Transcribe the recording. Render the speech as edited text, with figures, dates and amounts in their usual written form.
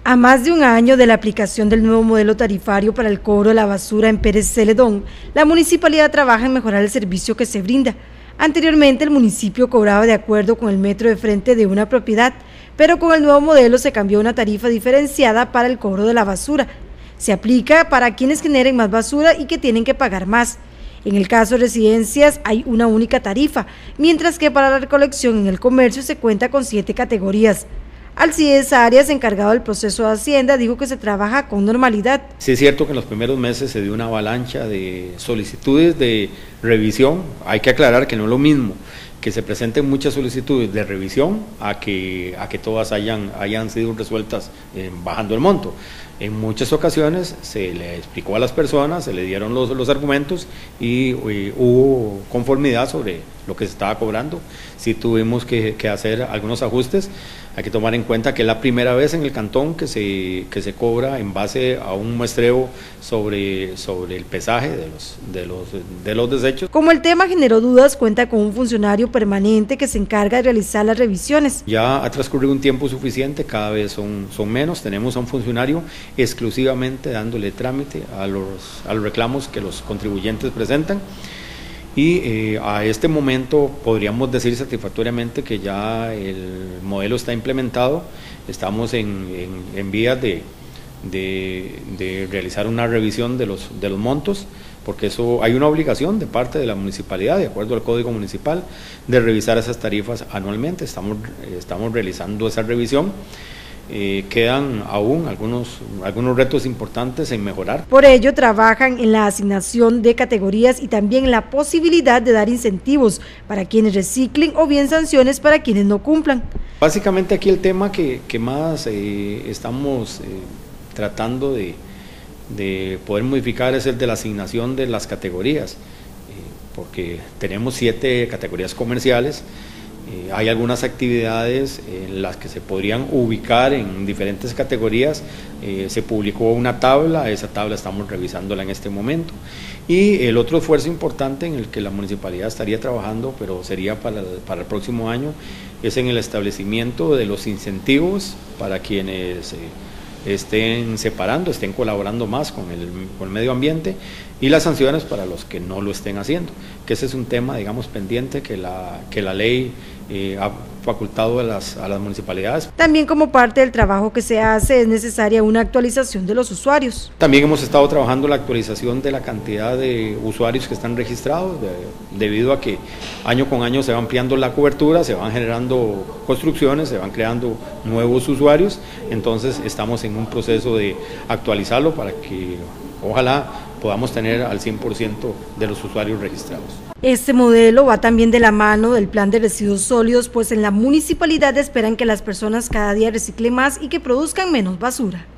A más de un año de la aplicación del nuevo modelo tarifario para el cobro de la basura en Pérez Celedón, la municipalidad trabaja en mejorar el servicio que se brinda. Anteriormente el municipio cobraba de acuerdo con el metro de frente de una propiedad, pero con el nuevo modelo se cambió una tarifa diferenciada para el cobro de la basura. Se aplica para quienes generen más basura y que tienen que pagar más. En el caso de residencias hay una única tarifa, mientras que para la recolección en el comercio se cuenta con 7 categorías. Alcides Arias, encargado del proceso de Hacienda, dijo que se trabaja con normalidad. Sí es cierto que en los primeros meses se dio una avalancha de solicitudes de revisión. Hay que aclarar que no es lo mismo que se presenten muchas solicitudes de revisión a que todas hayan sido resueltas bajando el monto. En muchas ocasiones se le explicó a las personas, se le dieron los argumentos y hubo conformidad sobre lo que se estaba cobrando. Sí tuvimos que hacer algunos ajustes. Hay que tomar en cuenta que es la primera vez en el cantón que se cobra en base a un muestreo sobre el pesaje de los desechos. Como el tema generó dudas, cuenta con un funcionario permanente que se encarga de realizar las revisiones. Ya ha transcurrido un tiempo suficiente, cada vez son menos. Tenemos a un funcionario exclusivamente dándole trámite a los reclamos que los contribuyentes presentan. Y a este momento podríamos decir satisfactoriamente que ya el modelo está implementado. Estamos en vías de realizar una revisión de los montos, porque eso hay una obligación de parte de la municipalidad, de acuerdo al Código Municipal, de revisar esas tarifas anualmente. Estamos realizando esa revisión. Quedan aún algunos retos importantes en mejorar. Por ello trabajan en la asignación de categorías y también en la posibilidad de dar incentivos para quienes reciclen o bien sanciones para quienes no cumplan. Básicamente aquí el tema que más estamos tratando de poder modificar es el de la asignación de las categorías, porque tenemos 7 categorías comerciales. Hay algunas actividades en las que se podrían ubicar en diferentes categorías. Se publicó una tabla, esa tabla estamos revisándola en este momento. Y el otro esfuerzo importante en el que la municipalidad estaría trabajando, pero sería para el próximo año, es en el establecimiento de los incentivos para quienes estén separando, estén colaborando más con el medio ambiente, y las sanciones para los que no lo estén haciendo, que ese es un tema, digamos, pendiente que la ley ha facultado a las municipalidades. También como parte del trabajo que se hace es necesaria una actualización de los usuarios. También hemos estado trabajando la actualización de la cantidad de usuarios que están registrados, debido a que año con año se va ampliando la cobertura, se van generando construcciones, se van creando nuevos usuarios. Entonces estamos en un proceso de actualizarlo para que ojalá podamos tener al 100% de los usuarios registrados. Este modelo va también de la mano del plan de residuos sólidos, pues en la municipalidad esperan que las personas cada día reciclen más y que produzcan menos basura.